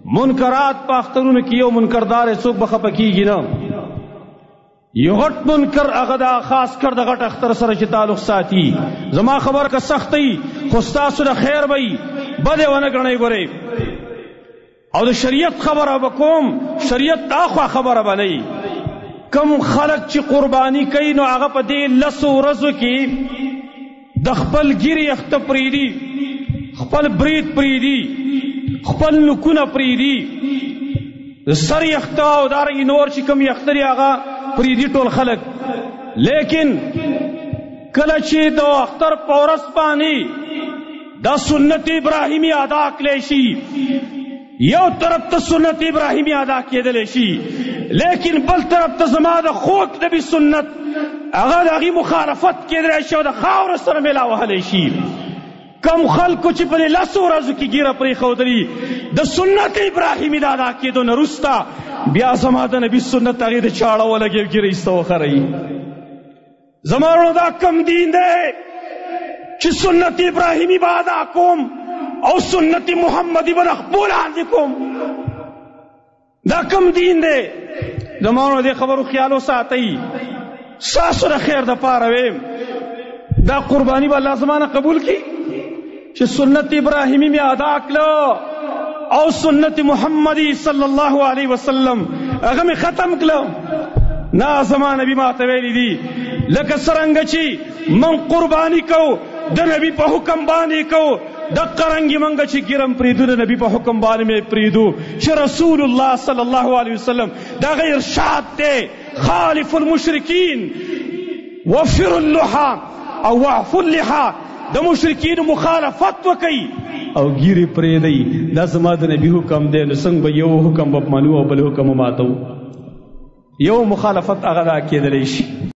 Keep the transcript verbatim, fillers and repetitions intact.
منکرات په اخترونو کې یو منکردار څوک به خفه کیږي نه. یو غټ منکر هغه دا خاص کر د غټ اختر سره چې تعلق ساتي. زما خبر که سختي خو ستاسو د خیر وي بده ونه ګڼئ. ګورئ او د شریعت خبره وکوم، شریعت دا خوا خبره بنئ. کم خلق چې قربانی کوي نو هغه په دې لسو ورځو کې د خپل ګیرې اخته پرېږدي، خپل برید پرېږدي، خپل نوکونه پرېږدي، د سر یخته او دارنګې نور چې کوم یخته دي هغه پرېږدي ټول خلک. لیکن کله چې د اختر په ورځ باندې دا سنت ابراهیمي ادا کړی شي، یو طرف ته سنت ابراهیمي ادا کېدلی شي، لیکن بل طرف ته زما د خوږ نبي سنت هغه د هغې مخالفت کېدلی شي او د خاورو سره میلا وهلی شي. کم خلکو چې په دې لسو ورځو کې ګیره پرېښودلي د سنت ابراهیمي د ادا کېدو نه وروسته بیا زما د نبي سنت هغې د چاړه ولګي او ګیره ایسته وخروي. زما وروڼو دا کم دین دی چې سنت ابراهیمي به ادا کوم او سنت محمدی به د خپلو لاندې کوم؟ دا کم دین دی؟ زما وروڼو دې خبرو خیال وساتئ. ستاسو د خیر دپاره ویم دا قرباني به الله زما نه قبول کړي چې سنت ابراهیمی میں ادا کړه او سنت محمدی صلی الله علیه وسلم هغه میں ختم کړه. نه زما نبی ماته ویلي دي لکه څرنګه چې من قربانی کو د نبی په حکم باندې کو، دقه رنګې منګه چې ګیرم پرېږدو د نبی په حکم باندې مې پرېږدو چې رسول الله صلی الله علیه وسلم دا غیر ارشاد دی خالف المشرکین وفر اللحى او وعفو اللحى، د مشرکین مخالفت وکئ او ګیرې پرېږدئ. دا زما د نبي حکم دی. نو څنګه به یو حکم به منو او بل حکم ماتو؟ یو مخالفت هغه دا کېدلی شي.